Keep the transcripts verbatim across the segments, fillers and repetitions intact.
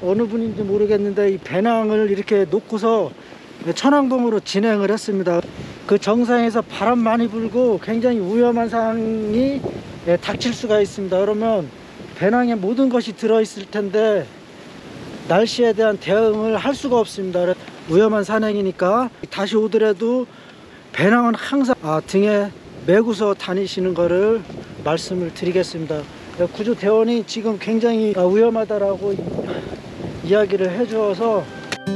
어느 분인지 모르겠는데 이 배낭을 이렇게 놓고서 천왕봉으로 진행을 했습니다. 그 정상에서 바람 많이 불고 굉장히 위험한 상황이 닥칠 수가 있습니다. 그러면 배낭에 모든 것이 들어있을 텐데 날씨에 대한 대응을 할 수가 없습니다. 위험한 산행이니까 다시 오더라도 배낭은 항상 아, 등에 메고서 다니시는 거를 말씀을 드리겠습니다. 구조대원이 지금 굉장히 위험하다라고 이야기를 해주어서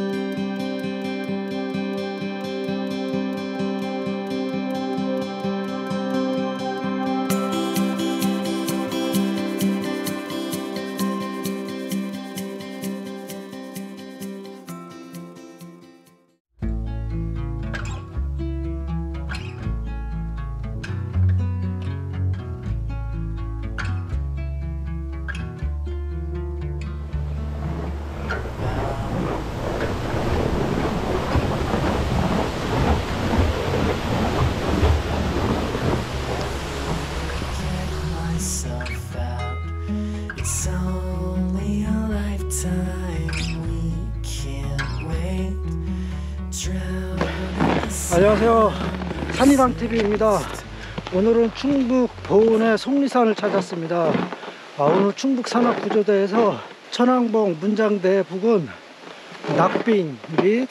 안녕하세요, 산이방티비입니다. 오늘은 충북 보은의 속리산을 찾았습니다. 아, 오늘 충북산악구조대에서 천왕봉 문장대 부근 낙빙 및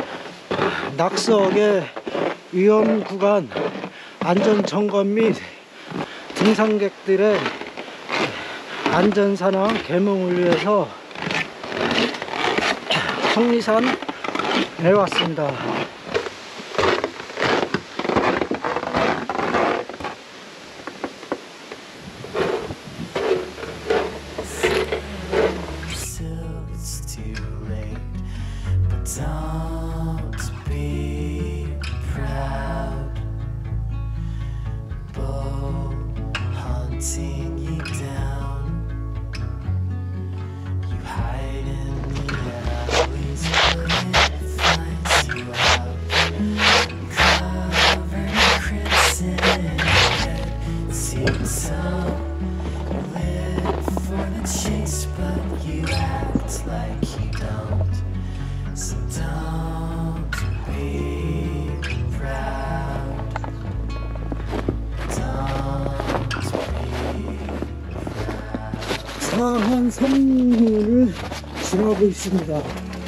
낙석의 위험 구간 안전점검 및 등산객들의 안전산항 계몽을 위해서 속리산에 왔습니다. 사한 성문을 지나고 있습니다.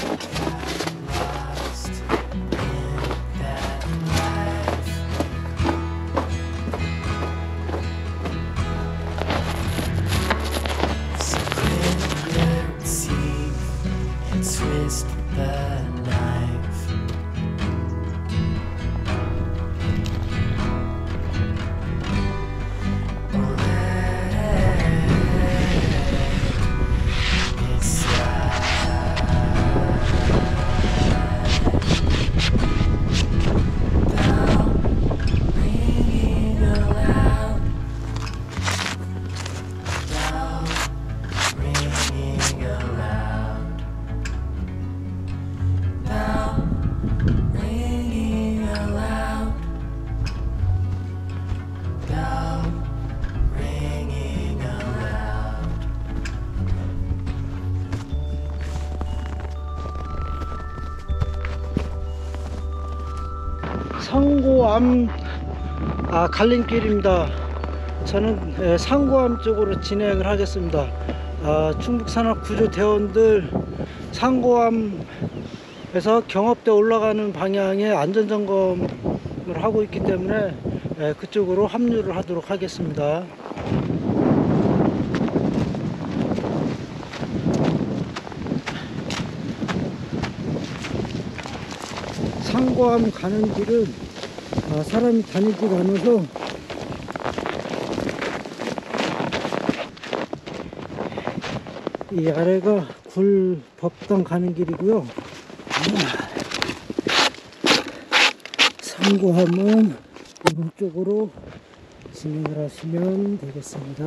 상고암 아, 갈림길입니다. 저는 예, 상고암 쪽으로 진행을 하겠습니다. 아, 충북산악구조대원들 상고암에서 경업대 올라가는 방향에 안전점검을 하고 있기 때문에 예, 그쪽으로 합류를 하도록 하겠습니다. 상고암 가는 길은 아, 사람이 다니지 않아서 이 아래가 굴 법당 가는 길이고요. 상고암은 오른쪽으로 진행을 하시면 되겠습니다.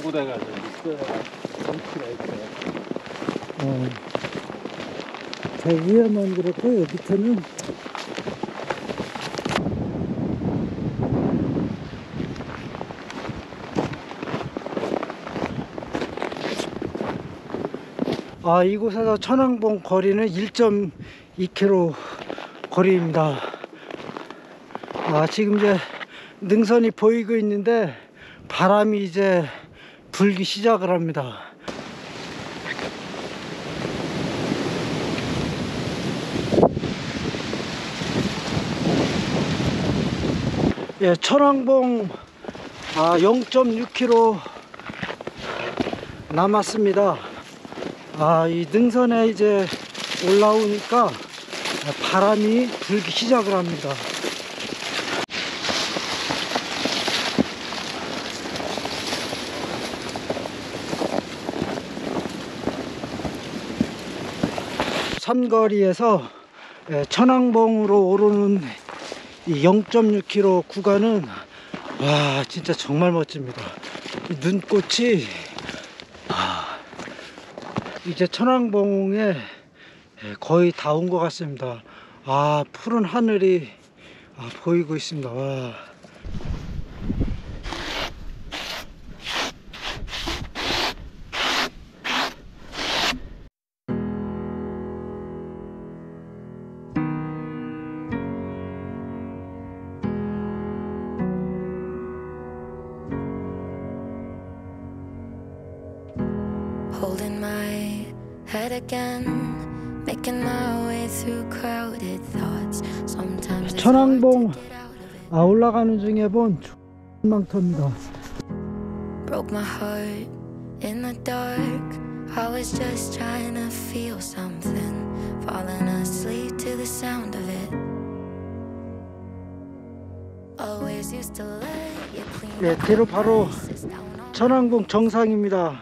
구대가 좀 있어야 정치가 있어요. 어, 저 위에만 그렇고요. 밑에는 아, 이곳에서 천왕봉 거리는 일 점 이 킬로미터 거리입니다. 아, 지금 이제 능선이 보이고 있는데 바람이 이제 불기 시작을 합니다. 예, 천왕봉 아, 영 점 육 킬로미터 남았습니다. 아, 이 능선에 이제 올라오니까 바람이 불기 시작을 합니다. 삼거리에서 천왕봉으로 오르는 이 영 점 육 킬로미터 구간은 와, 진짜 정말 멋집니다. 이 눈꽃이 아, 이제 천왕봉에 거의 다 온 것 같습니다. 아, 푸른 하늘이 아, 보이고 있습니다. 와. Holding my head again, making my way through crowded thoughts. Sometimes it's hard to 천왕봉 get out of it. 아, 올라가는 중에 본 망터입니다. Broke my heart in the dark. I was just trying to feel something, falling asleep to the sound of it. Always used to let you clean 네, up 뒤로 the 바로 messes down on 천왕봉 정상입니다.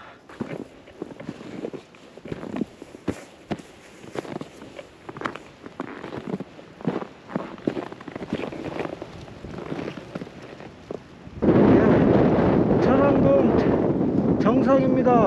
네, 천왕봉 정상입니다.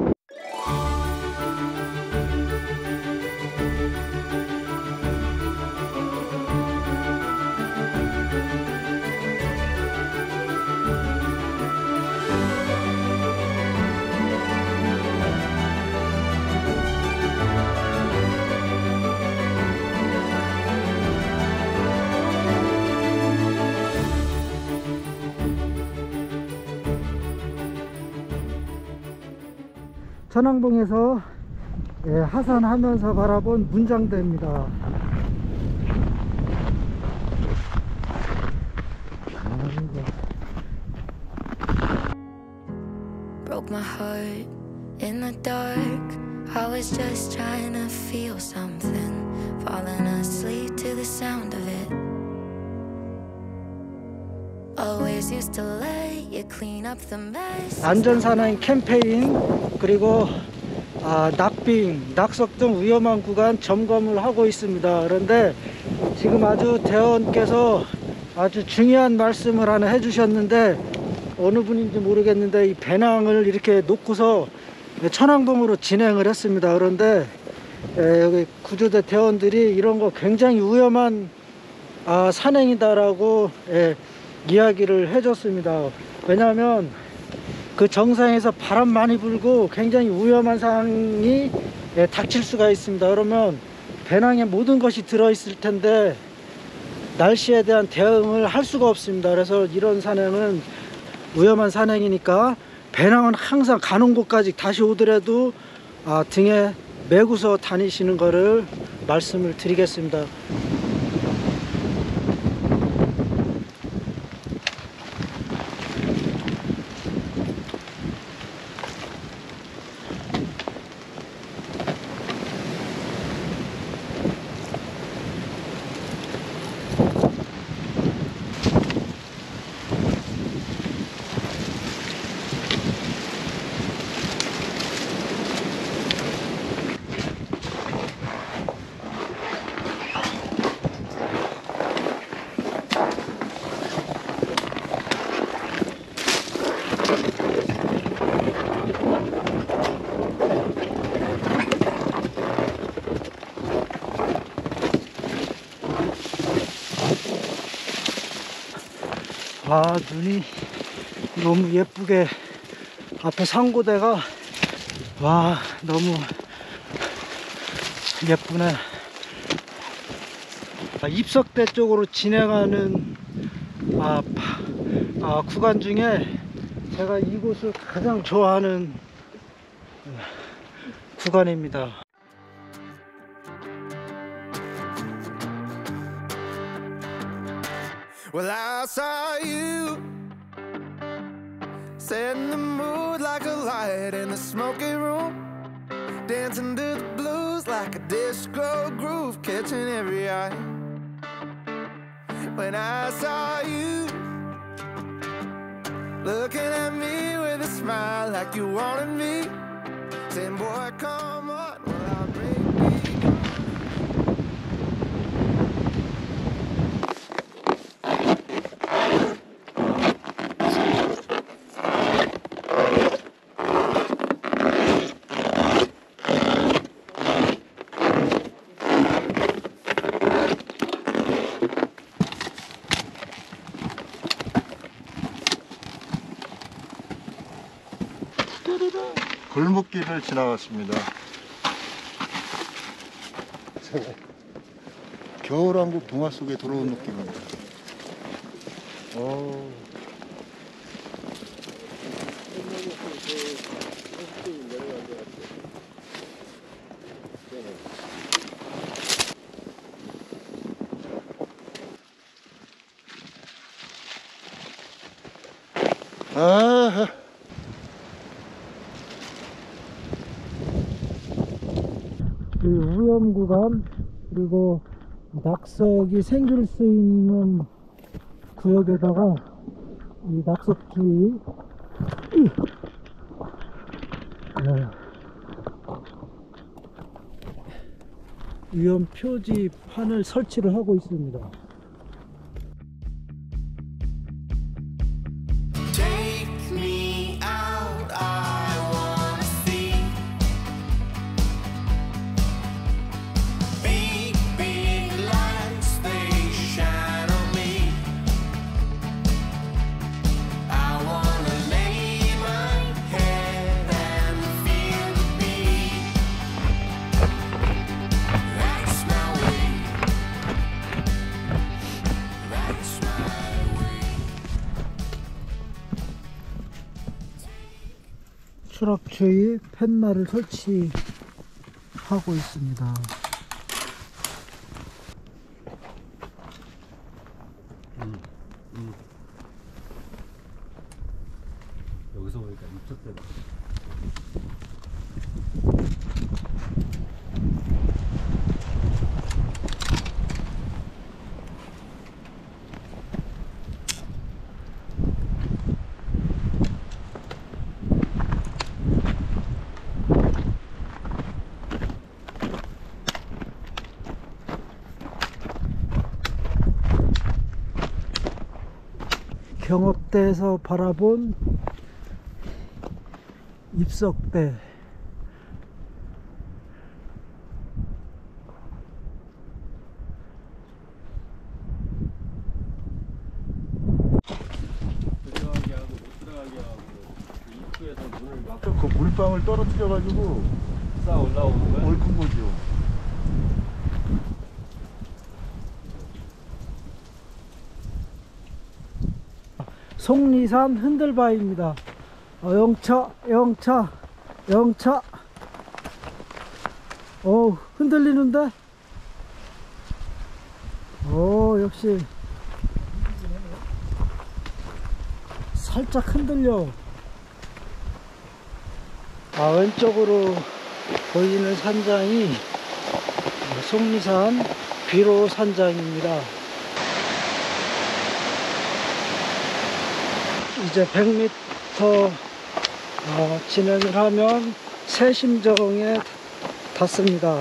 천왕봉에서 예, 하산하면서 바라본 문장대입니다. 아이고. broke my heart in the dark. I was just trying to feel something, falling asleep to the sound of it. Always used to let you clean up the mess. 안전사나이 캠페인 그리고 아, 낙빙, 낙석 등 위험한 구간 점검을 하고 있습니다. 그런데 지금 아주 대원께서 아주 중요한 말씀을 하나 해주셨는데 어느 분인지 모르겠는데 이 배낭을 이렇게 놓고서 천왕봉으로 진행을 했습니다. 그런데 에, 여기 구조대 대원들이 이런 거 굉장히 위험한 아, 산행이다라고 에, 이야기를 해줬습니다. 왜냐하면 그 정상에서 바람 많이 불고 굉장히 위험한 상황이 예, 닥칠 수가 있습니다. 그러면 배낭에 모든 것이 들어있을 텐데 날씨에 대한 대응을 할 수가 없습니다. 그래서 이런 산행은 위험한 산행이니까 배낭은 항상 가는 곳까지 다시 오더라도 아, 등에 메고서 다니시는 거를 말씀을 드리겠습니다. 와, 눈이 너무 예쁘게 앞에 상고대가 와 너무 예쁘네. 아, 입석대 쪽으로 진행하는 아, 아, 구간 중에 제가 이곳을 가장 좋아하는 구간입니다. Well, I saw you setting the mood like a light in the smoky room, dancing to the blues like a disco groove, catching every eye. When I saw you looking at me with a smile like you wanted me, saying, boy, come on, well, I'll break me. 골목길을 지나갔습니다. 겨울왕국 동화 속에 들어온 느낌입니다. 오. 아. 이 위험 구간 그리고 낙석이 생길 수 있는 구역에다가 이 낙석주의 네. 위험 표지판을 설치를 하고 있습니다. Take me out, I wanna see big, big lights, they shine on me. I wanna lay my head and feel the beat. That's my way. That's my way. 추락주의 팻말을 설치하고 있습니다. 여기서 보니까 이쪽 때문에. 경업대에서 바라본 입석대. 들어가게 하고 못 들어가게 하고 입구에서 문을 막 그 물방울 떨어뜨려 가지고 쌓아 올라오는 거야? 옳은 거죠. 속리산 흔들바위입니다. 어, 영차, 영차, 영차. 어, 흔들리는데? 오, 역시 살짝 흔들려. 아, 왼쪽으로 보이는 산장이 속리산 비로 산장입니다. 이제 백 미터 어, 진행을 하면 새심정에 닿습니다.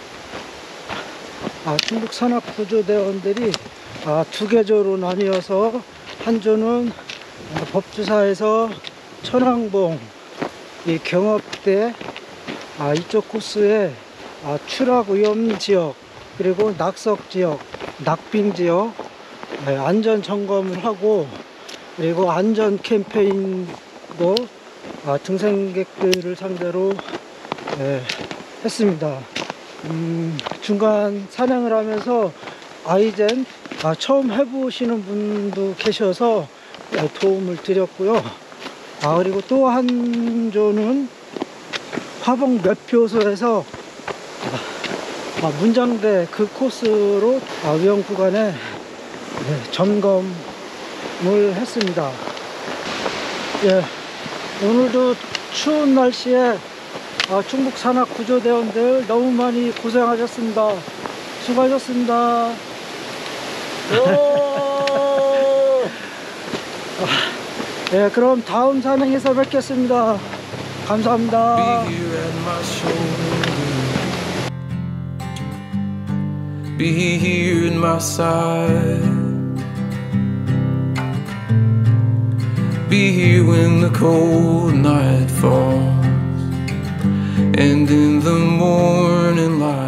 아, 중국 산악구조대원들이 아, 두 계조로 나뉘어서 한 조는 아, 법주사에서 천왕봉 이 경업대 아, 이쪽 코스에 아, 추락 위험 지역 그리고 낙석 지역, 낙빙 지역 네, 안전 점검을 하고 그리고 안전 캠페인도 아, 등산객들을 상대로 예, 했습니다. 음, 중간 산행을 하면서 아이젠 아, 처음 해보시는 분도 계셔서 예, 도움을 드렸고요. 아, 그리고 또 한 조는 화봉 매표소에서 아, 문장대 그 코스로 아, 위험 구간에 예, 점검을 했습니다. 예, 오늘도 추운 날씨에 아, 충북 산악 구조대원들 너무 많이 고생하셨습니다. 수고하셨습니다. 아, 예, 그럼 다음 산행에서 뵙겠습니다. 감사합니다. Be here at my shoulder. Be here at my side. Be here when the cold night falls, and in the morning light